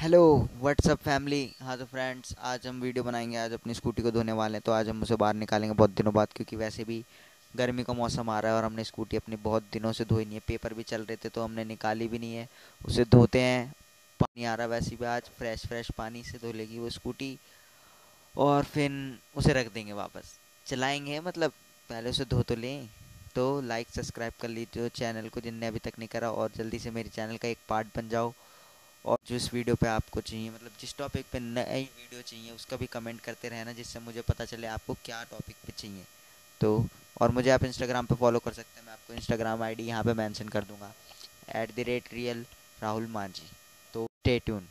Hello what's up family. हाँ तो friends, आज हम वीडियो बनाएंगे। आज अपनी स्कूटी को धोने वाले हैं, तो आज हम उसे बाहर निकालेंगे बहुत दिनों बाद, क्योंकि वैसे भी गर्मी का मौसम आ रहा है और हमने स्कूटी अपनी बहुत दिनों से धोई नहीं है। पेपर भी चल रहे थे तो हमने निकाली भी नहीं है। उसे धोते हैं। पानी आ रहा है, वैसे भी आज फ्रेश फ्रेश पानी से धो लेगी वो स्कूटी, और फिर उसे रख देंगे वापस। चलाएंगे मतलब, पहले उसे धो तो लें। तो लाइक सब्सक्राइब कर लीजिए चैनल को जिनने अभी तक नहीं करा, और जल्दी से मेरे चैनल का एक पार्ट बन जाओ। और जिस वीडियो पे आपको चाहिए, मतलब जिस टॉपिक पे नई वीडियो चाहिए, उसका भी कमेंट करते रहना, जिससे मुझे पता चले आपको क्या टॉपिक पे चाहिए। तो और मुझे आप इंस्टाग्राम पे फॉलो कर सकते हैं। मैं आपको इंस्टाग्राम आईडी यहाँ पे मेंशन कर दूंगा, @real राहुल मांझी। तो स्टे ट्यून।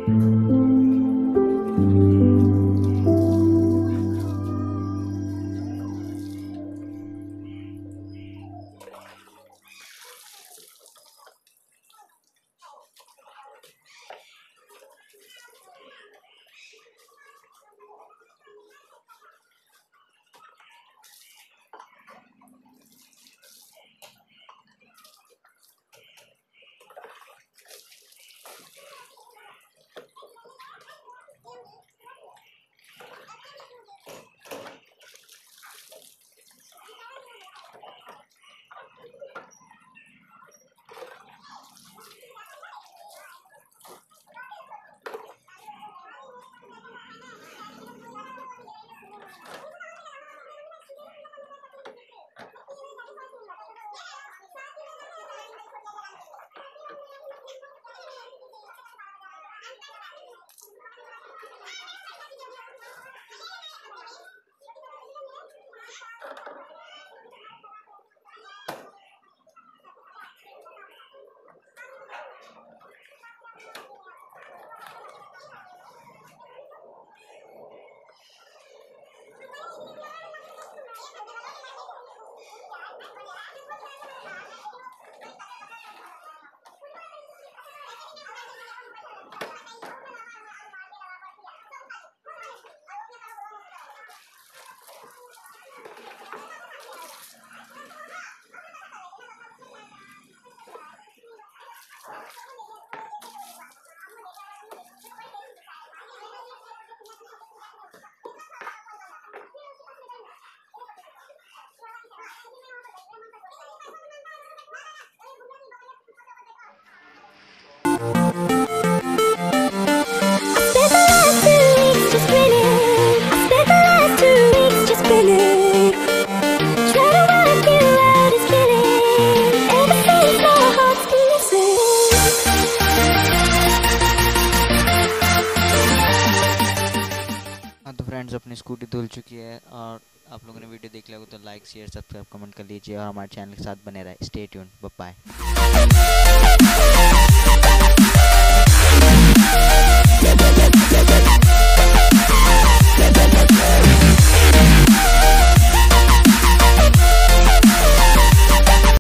तो फ्रेंड्स अपनी स्कूटी धुल चुकी है, और आप लोगों ने वीडियो देख लिया हो तो लाइक शेयर सब्सक्राइब कमेंट कर लीजिए और हमारे चैनल के साथ बने रहे। Stay tuned, bye bye.